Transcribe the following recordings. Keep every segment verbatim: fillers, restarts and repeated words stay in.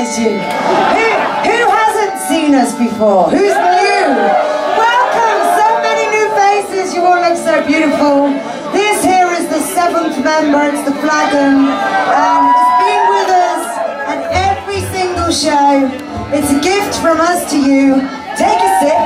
you. Who, who hasn't seen us before? Who's new? Welcome, so many new faces. You all look so beautiful. This here is the seventh member. It's the Flagon. Um, it's been with us at every single show. It's a gift from us to you. Take a sip.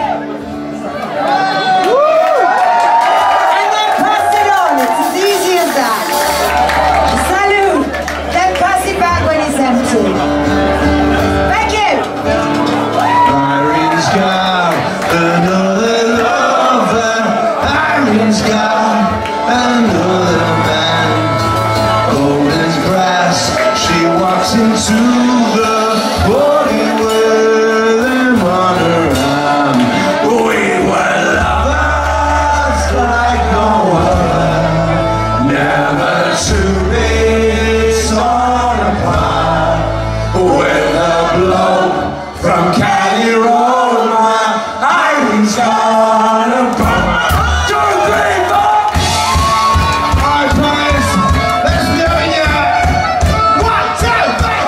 Woo! And then pass it on. It's as easy as that. Salud. Then pass it back when it's empty. Thank you. Irene's got another lover. Irene's got another man. Cold as brass, she walks into the body where they run around. We were lovers like no other, never to be torn apart. With a blow from Cali Roma, Irene's gonna bump. Two, three, four. Alright, boys, let's do it, yeah. One, two, three,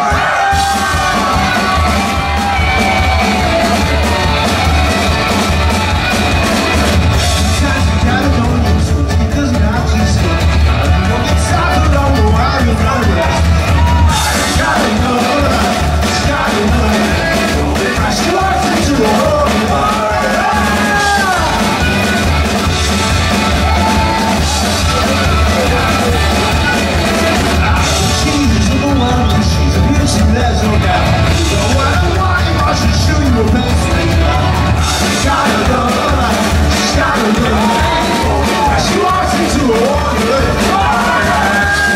sometimes you gotta go and so deep does not just go. You don't get stopped along the while you're running. I gotta know, I gotta know. Crash your life into the holy water. She's overwhelming, she's a beauty, there's no doubt. So when I'm walking, I should show you a pencil. I gotta know, I gotta know. Crash your life into the holy water.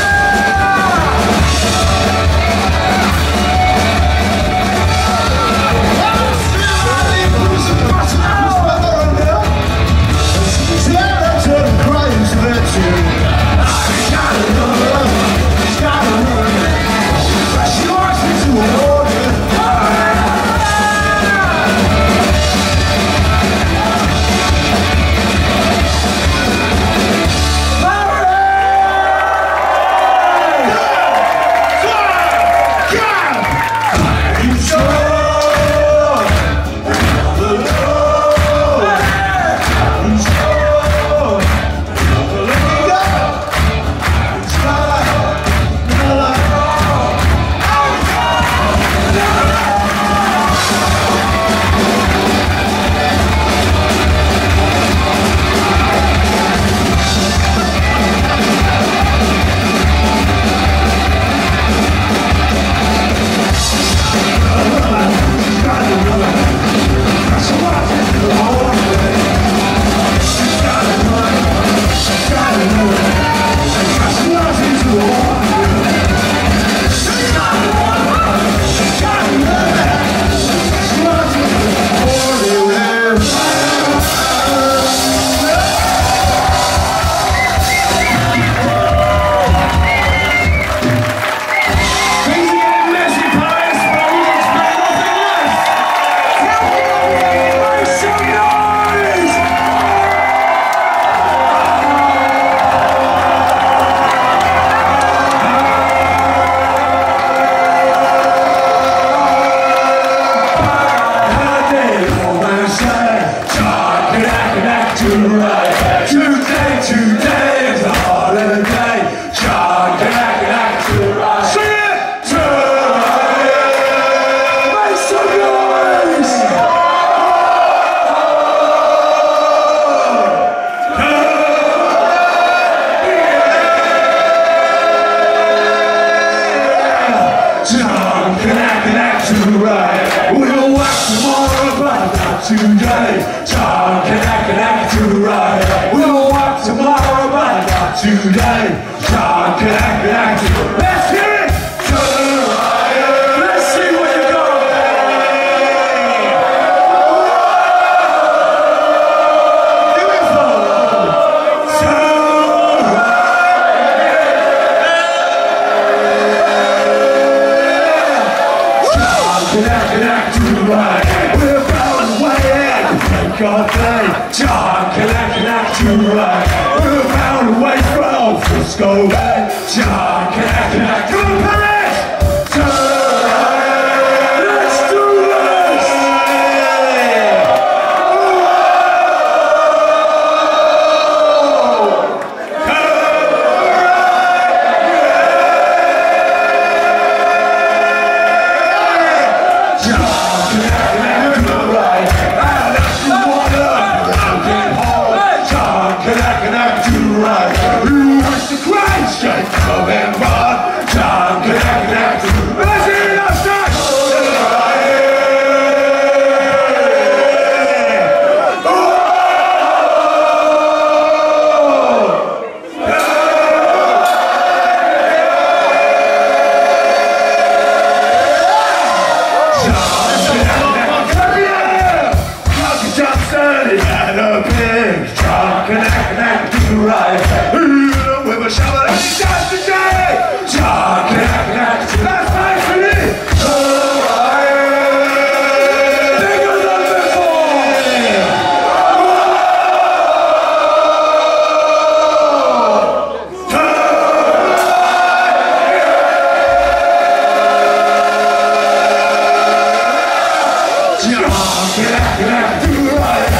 Today, John, can I, can I do right? We'll walk tomorrow, but not today. John, can I, can I do? Let's hear it! Turn right, let's see where you go. Beautiful. Turn right. John, can I, can I do right? God day, John, can I, can I do right? We're bound away from Frisco Bay. John, can I, can I do Paris? Turn right. coming back. John Connect, let's hear it outside. John Connect, connect, do right. With a shovel and he does the day. John Connect, connect, that's nice for me. Bigger than before. John Connect, connect, do right.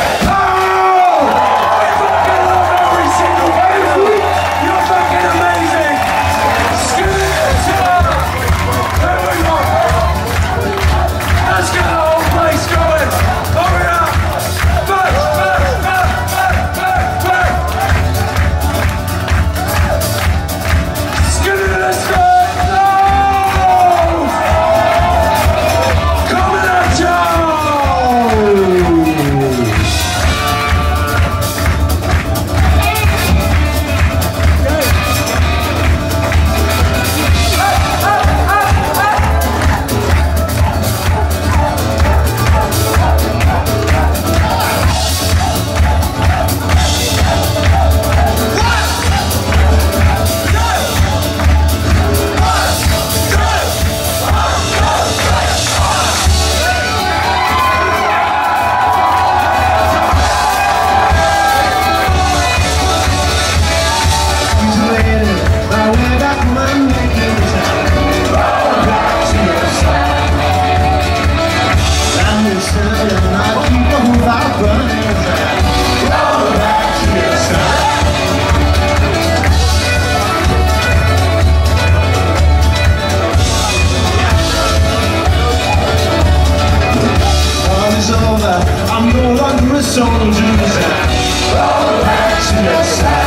I'm no longer a soldier. Roll back to your side.